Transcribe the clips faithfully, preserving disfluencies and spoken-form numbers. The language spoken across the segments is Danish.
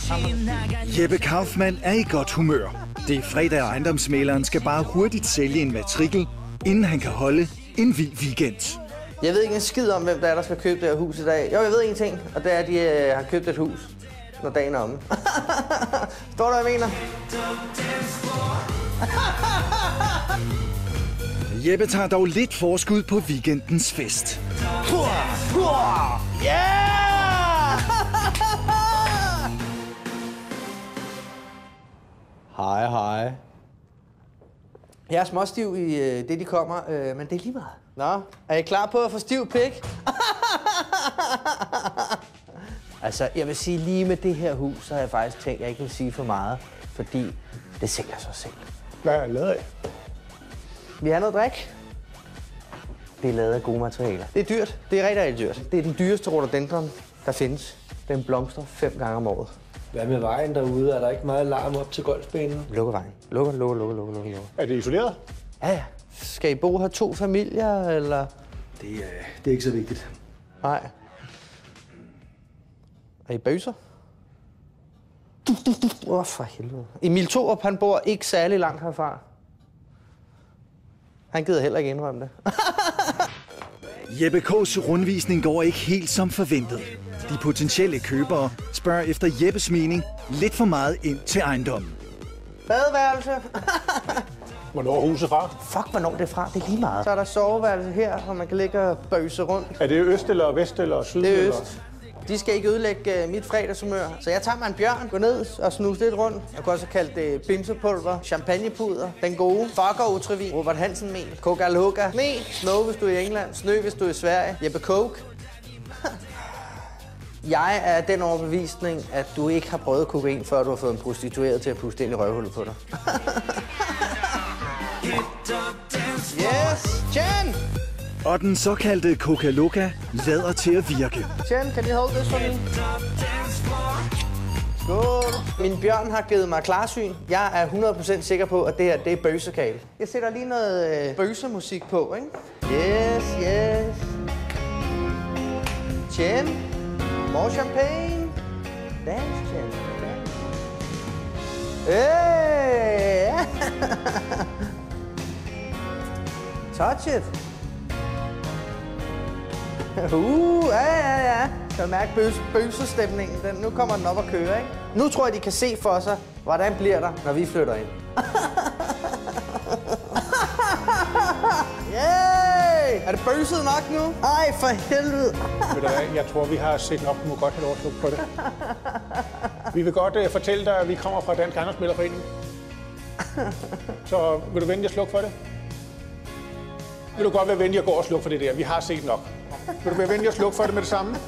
Jeppe Kaufmann er i godt humør. Det er fredag, og ejendomsmægleren skal bare hurtigt sælge en matrikel, inden han kan holde en vild weekend. Jeg ved ikke en skid om, hvem der er, der skal købe det her hus i dag. Jo, jeg ved en ting, og det er, at de øh, har købt et hus, når dagen er omme. Står der, hvad jeg mener? Jeppe tager dog lidt forskud på weekendens fest. Yeah! Hej, hej. Jeg er småstiv i øh, det, de kommer, øh, men det er lige meget. Nå, er I klar på at få stiv pik? Altså, jeg vil sige, lige med det her hus, så har jeg faktisk tænkt, at jeg ikke vil sige for meget, fordi det sælger sig selv. Hvad er det lavet af? Vi har noget drik. Det er lavet af gode materialer. Det er dyrt. Det er rigtig, rigtig dyrt. Det er den dyreste rhododendron, der findes. Den blomstrer fem gange om året. Hvad med vejen derude? Er der ikke meget larm op til golfbanen? Lukker vejen. Lukker, lukker, lukker, lukker, lukker. Er det isoleret? Ja, ja. Skal I bo her to familier, eller? Det, er, det er ikke så vigtigt. Nej. Er I bøser? Åh, oh, for helvede. Emil Thorup, han bor ikke særlig langt herfra. Han gider heller ikke indrømme det. Jeppe K's rundvisning går ikke helt som forventet. De potentielle købere spørger efter Jeppes mening lidt for meget ind til ejendommen. Badeværelse. Hvornår er huset fra? Fuck, hvornår det er fra. Det er lige meget. Så er der soveværelse her, hvor man kan ligge og bøse rundt. Er det øst eller vest eller syd? Det er eller? øst. De skal ikke ødelægge uh, mit fredagshumør. Så jeg tager mig en bjørn, går ned og snuser lidt rundt. Jeg kan også kalde det bimsepulver, champagnepuder, den gode, fucker utrevin, Robert Hansen mel, Coca-Cola, sne, snow hvis du er i England, snø hvis du er i Sverige, Jeppe Coke. Jeg er den overbevisning, at du ikke har prøvet kokain, før du har fået en prostitueret til at puste ind i røvhullet på dig. Yes, Jen! Og den såkaldte Coca-Cola lader til at virke. Jen, kan I hold this for me? Skål. Min bjørn har givet mig klarsyn. Jeg er hundrede procent sikker på, at det her det er bøsekal. Jeg sætter lige noget øh, bøsemusik på, ikke? Yes, yes. Jen, more champagne. Dance, Jen. Dance. Hey! Touch it. Uh, ja, ja, ja. Kan du mærke bøs, bøsestemningen? Den, nu kommer den op og kører, ikke? Nu tror jeg, de kan se for sig, hvordan bliver der, når vi flytter ind. Yay! Er det bøset nok nu? Ej, for helvede. Ved du hvad, jeg tror, vi har set nok. Du må godt have lov at på det. Vi vil godt uh, fortælle dig, at vi kommer fra Dansk Ejendomsmæglerforening. Så vil du venlig at slukke for det? Vil du godt være venlig at gå og slukke for det der? Vi har set nok. Vil du være venlig at slukke for det med det samme?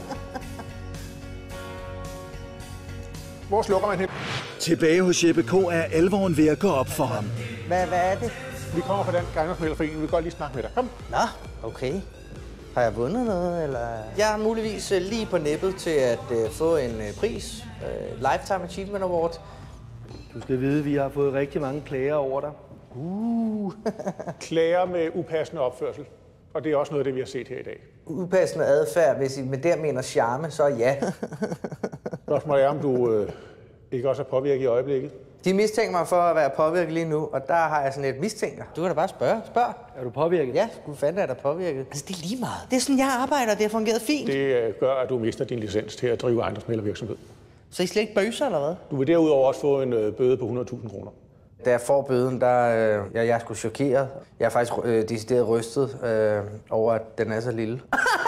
Hvor slukker man hen? Tilbage hos Jeppe K. er alvoren ved at gå op for ham. Hvad, hvad er det? Vi kommer fra Dansk Ejendomsmæglerforening. Vi vil godt lige snakke med dig. Kom. Nå, okay. Har jeg vundet noget, eller? Jeg er muligvis uh, lige på nippet til at uh, få en uh, pris. Uh, Lifetime Achievement Award. Du skal vide, at vi har fået rigtig mange klager over dig. Uh. Klager med upassende opførsel. Og det er også noget af det, vi har set her i dag. Upassende adfærd, hvis I med der mener charme, så ja. Spørgsmålet er, om du øh, ikke også er påvirket i øjeblikket? De mistænker mig for at være påvirket lige nu, og der har jeg sådan et mistænker. Du kan da bare spørge. Spørg. Er du påvirket? Ja, sgu fanden er der påvirket. Altså, det er lige meget. Det er sådan, jeg arbejder, det har fungeret fint. Det øh, gør, at du mister din licens til at drive ejendomsmæglervirksomhed. Så I slet ikke bøser, eller hvad? Du vil derudover også få en øh, bøde på hundrede tusind kroner. Da jeg får bøden, der øh, jeg, jeg er sgu chokeret. Jeg er faktisk øh, decideret rystet øh, over, at den er så lille.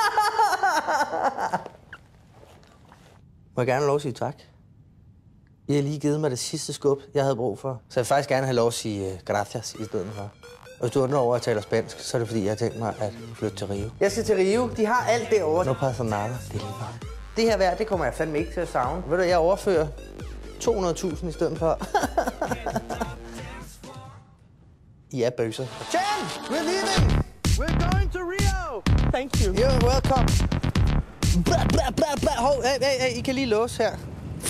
Må jeg gerne have lov at sige tak? I har lige givet mig det sidste skub, jeg havde brug for. Så jeg vil faktisk gerne have lov at sige uh, gracias i stedet for. Og hvis du undrer over, at jeg taler spansk, så er det fordi, jeg har tænkt mig at flytte til Rio. Jeg skal til Rio. De har alt derovre. No pasa nada. Det er lige meget. Det her vejr, det kommer jeg fandme ikke til at savne. Ved du, jeg overfører to hundrede tusind i stedet for. I er bøser. Jen, we're leaving! We're going to Rio! Thank you. You're welcome. Blah, blah, blah, blah. Hov, hey, hey, hey, I kan lige låse her.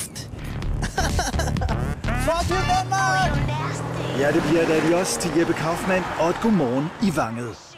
Fuck you, Danmark! Ja, det bliver da vi også til Jeppe Kaufmann og et godmorgen i Vanget.